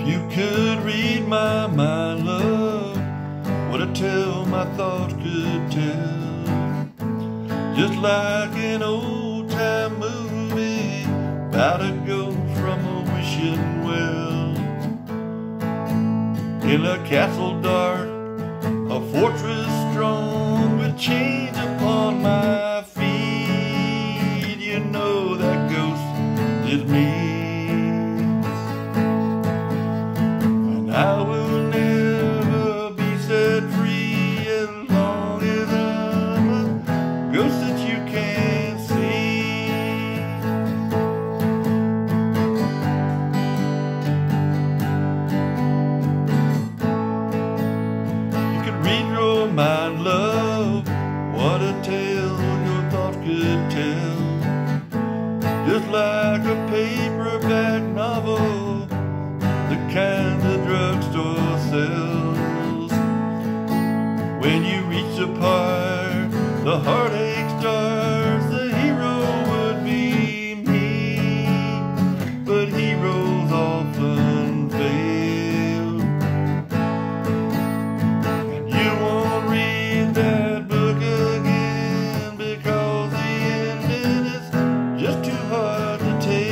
You could read my mind, love, what a tale my thoughts could tell. Just like an old-time movie about a ghost from a wishing well. In a castle dark, a fortress strong, with chains upon my feet. You know that ghost is me. I will never be set free as long as I'm a ghost that you can't see. You could read your mind, love, what a tale your thoughts could tell. Just like a paperback novel, the kind the drugstore sells. When you reach the part, the heartache starts. The hero would be me, but heroes often fail. And you won't read that book again because the ending is just too hard to take.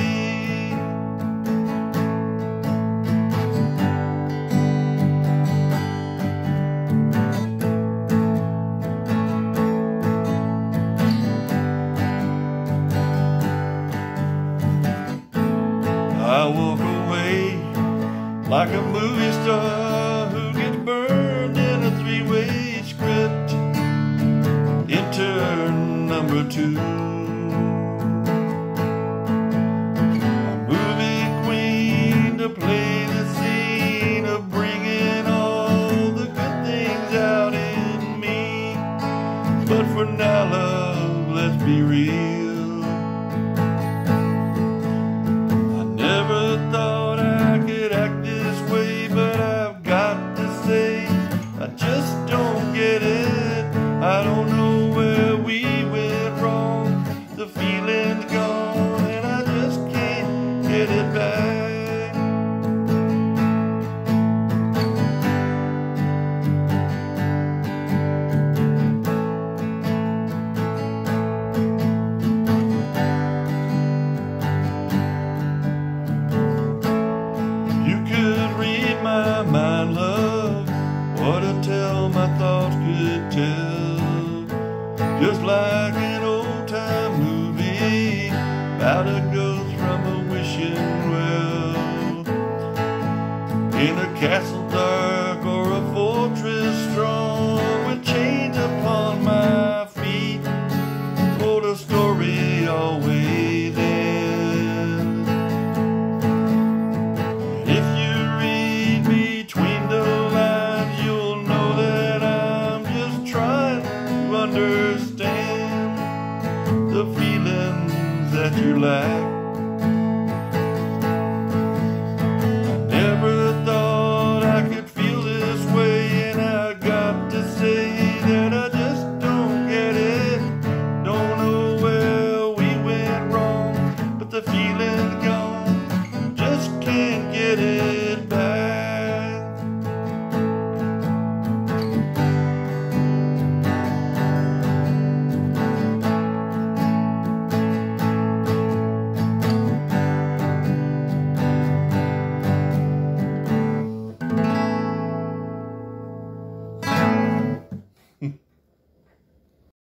I walk away like a movie star who gets burned in a three-way script. Intern number 2. A movie queen to play the scene of bringing all the good things out in me. But for now, love, let's be real. Never thought I could act this way, but I've got to say, I just don't get it. I don't know where we went wrong. The feeling's gone and I just can't get it back. My mind, love, what a tale my thoughts could tell. Just like an old-time movie about a ghost from a wishing well. In a castle dark or a fortress strong, with chains upon my feet, told a story always ends. If you between the lines, you'll know that I'm just trying to understand the feelings that you lack.